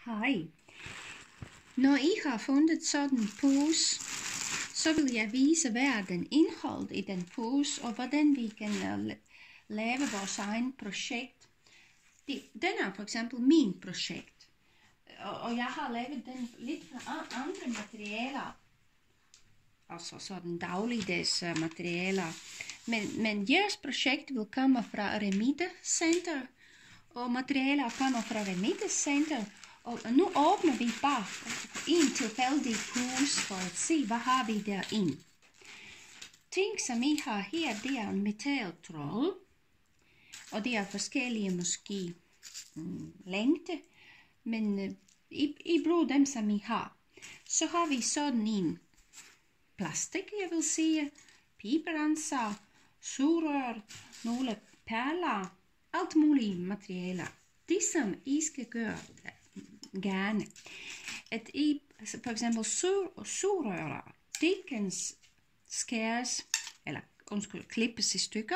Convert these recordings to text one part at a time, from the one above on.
Hej. Når I har fundet sådan en pose, så vil jeg vise hvad den indhold i den pose, og hvordan vi kan lave vores egen projekt. Den er for eksempel min projekt, og jeg har lavet den lidt fra andre materialer, altså sådan dagligdags materialer. Men jeres projekt vil komme fra Remide Center, og materialer kommer fra Remide Center. Og nu åbner vi bare en tilfældig pose for at se, hvad har vi derinde. Ting, som I har her, det er en metaltråd. Og det er forskellige måske længde, men I bruger dem, som I har. Så har vi sådan en plastik, jeg vil sige, piberenser, sugerør, nogle perler, alt mulige materialer. Det, som I skal gøre gerne, at I, altså for eksempel sugerører, det kan skæres, eller klippes i stykker.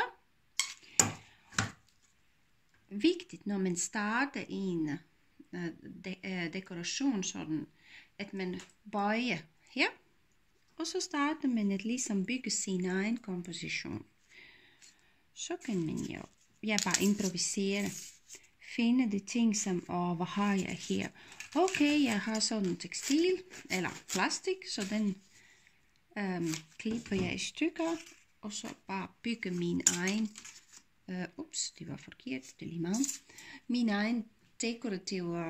Vigtigt, når man starter en dekoration, sådan at man bøjer her, og så starter man at ligesom bygge sin egen komposition. Så kan man jo bare improvisere. Finde de ting som, hvad har jeg her? Okay, jeg har sådan en tekstil, eller plastik, så den klipper jeg i stykker, og så bare bygge min egen, det var forkert, det er lige meget, min egen dekorative,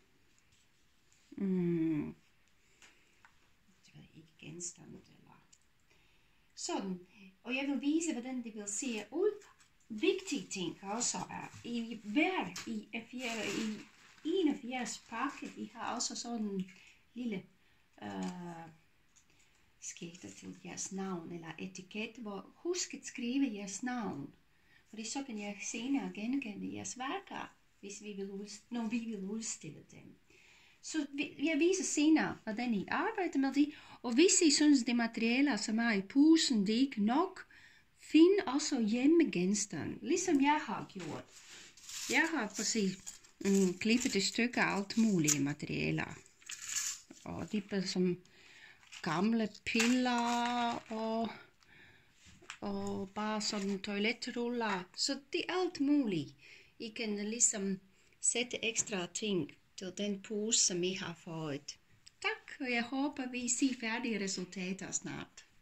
genstand, eller sådan, og jeg vil vise, hvordan det vil se ud. Vigtige ting også er, i en af jeres pakke, I har også sådan en lille skilter til jeres navn, eller etiket, hvor husk at skrive jeres navn, fordi så kan jeg senere genkende jeres værker, når vi vil udstille dem. Så jeg viser senere, hvordan I arbejder med det, og hvis I synes, de materialer, som er i posen, det er ikke nok, find også hjemmegenstand, ligesom jeg har gjort. Jeg har præcis klippet et stykke af alt mulige materialer. Og det er som gamle piller og bare sådan toiletruller. Så det er alt muligt. I kan ligesom sætte ekstra ting til den pose, som I har fået. Tak, og jeg håber, vi ser færdige resultater snart.